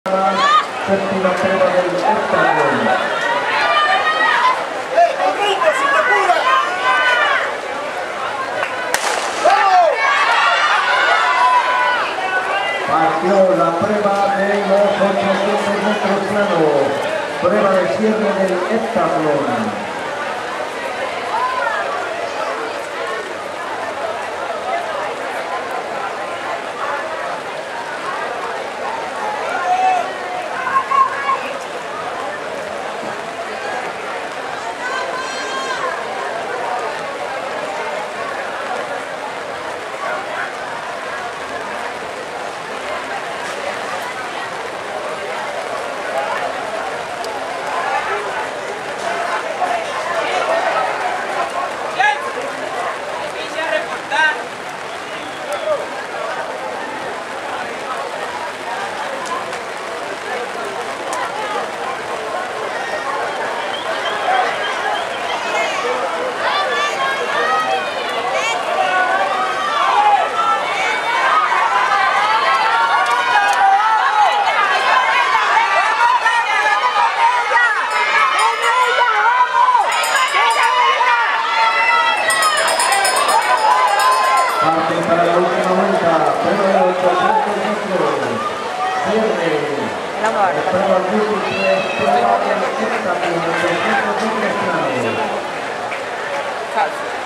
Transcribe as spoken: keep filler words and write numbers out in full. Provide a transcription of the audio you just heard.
Séptima prueba del heptatlón. Partió la prueba de los ochocientos metros planos, prueba de cierre del heptatlón. Para la última vuelta, prueba de ochocientos metros, cierre, prueba múltiple, prueba de heptatlón, ochocientos metros planos.